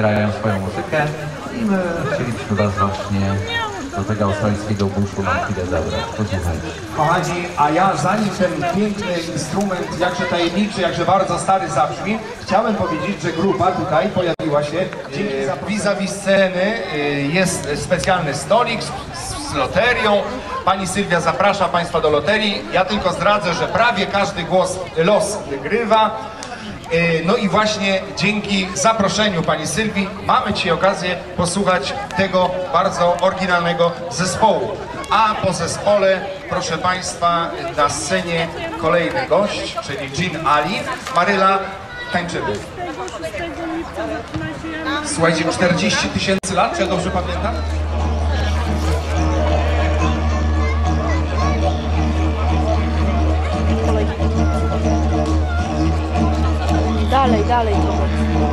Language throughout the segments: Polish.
grają swoją muzykę i my chcielibyśmy Was właśnie do tego australijskiego buszu na chwilę zabrać. Posłuchajcie. Kochani, a ja zanim ten piękny instrument, jakże tajemniczy, jakże bardzo stary zabrzmi, chciałem powiedzieć, że grupa tutaj pojawiła się vis-a-vis sceny, jest specjalny stolik z loterią. Pani Sylwia zaprasza Państwa do loterii. Ja tylko zdradzę, że prawie każdy los wygrywa. No i właśnie dzięki zaproszeniu Pani Sylwii mamy dzisiaj okazję posłuchać tego bardzo oryginalnego zespołu. A po zespole, proszę Państwa, na scenie kolejny gość, czyli Jean Ali. Maryla, tańczymy. Słuchajcie, 40 000 lat, czy ja dobrze pamiętam? Dalej, dalej trochę.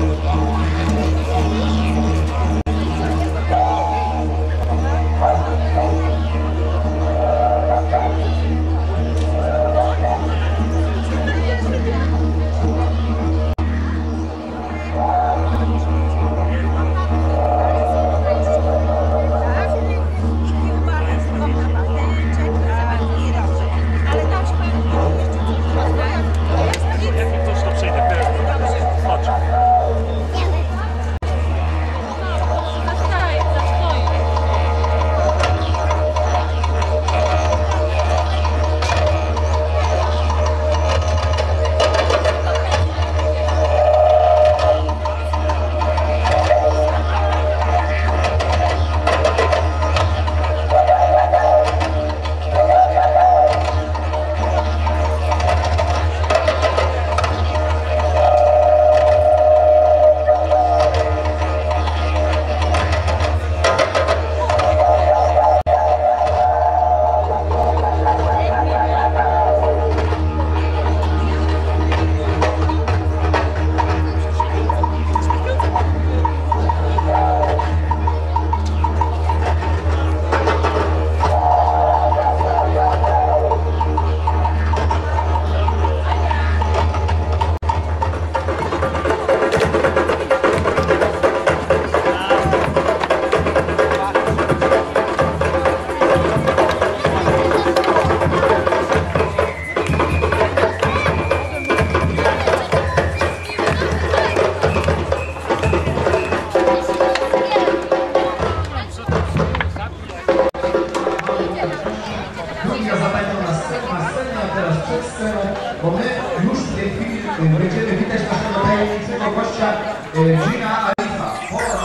Bo my już w tej chwili będziemy witać naszego tajemniczego gościa Jeana Alifa.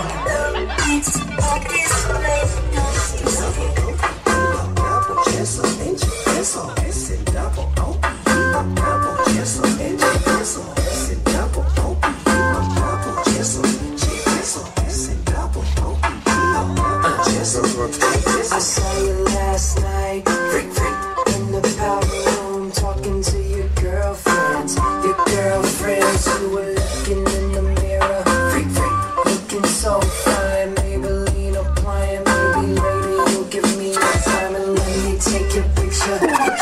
I saw you last night in the power room talking to your girlfriends. You were looking in the mirror, looking so fine. Maybelline applying, maybe later you'll give me your time and let me take your picture.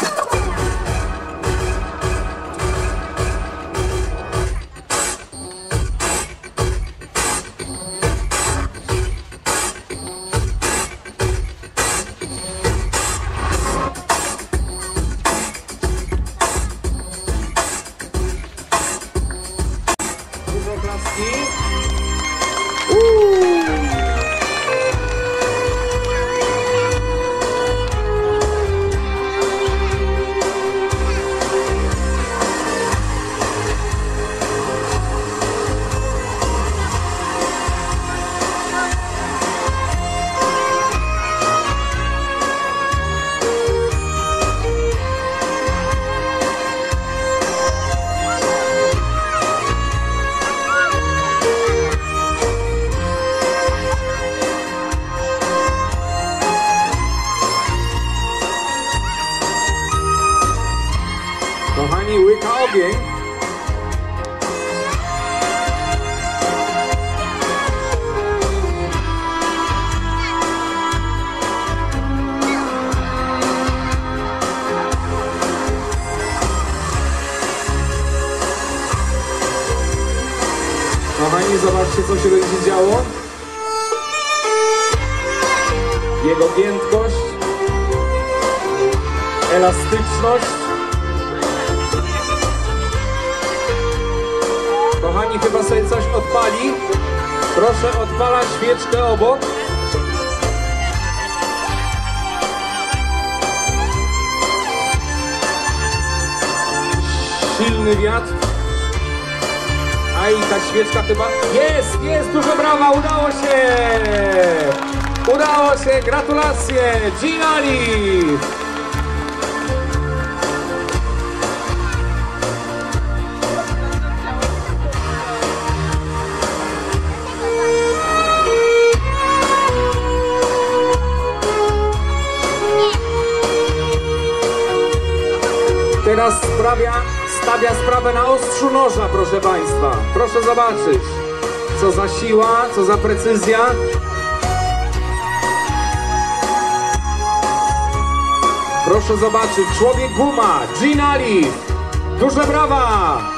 Kochani, łyka ogień. Kochani, zobaczcie, co się będzie działo. Jego giętkość, elastyczność. Kochani, chyba sobie coś odpali. Proszę odpalać świeczkę obok. Silny wiatr. A i ta świeczka chyba... Jest, duże brawa, udało się! Udało się, gratulacje, Ginali! Teraz stawia sprawę na ostrzu noża, proszę Państwa. Proszę zobaczyć, co za siła, co za precyzja. Proszę zobaczyć, człowiek guma, Ginali. Duże brawa!